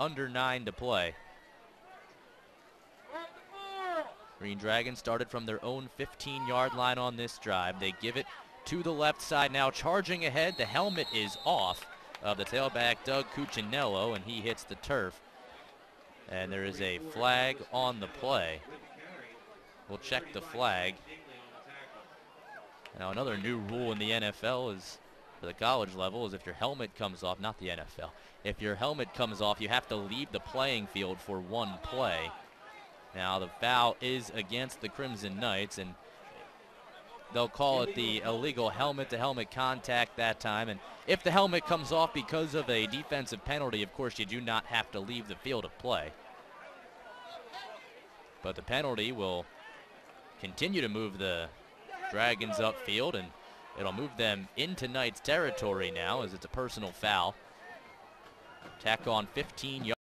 under 9 to play. Green Dragons started from their own 15-yard line on this drive. They give it to the left side now, charging ahead. The helmet is off of the tailback, Doug Cuccinello, and he hits the turf. And there is a flag on the play. We'll check the flag. Now, another new rule in the NFL is, for the college level, is if your helmet comes off, not the NFL, if your helmet comes off, you have to leave the playing field for one play. Now, the foul is against the Crimson Knights, and they'll call it the illegal helmet-to-helmet contact that time. And if the helmet comes off because of a defensive penalty, of course, you do not have to leave the field of play. But the penalty will continue to move the Dragons upfield, and it'll move them into Knights territory now as it's a personal foul. Tack on 15 yards.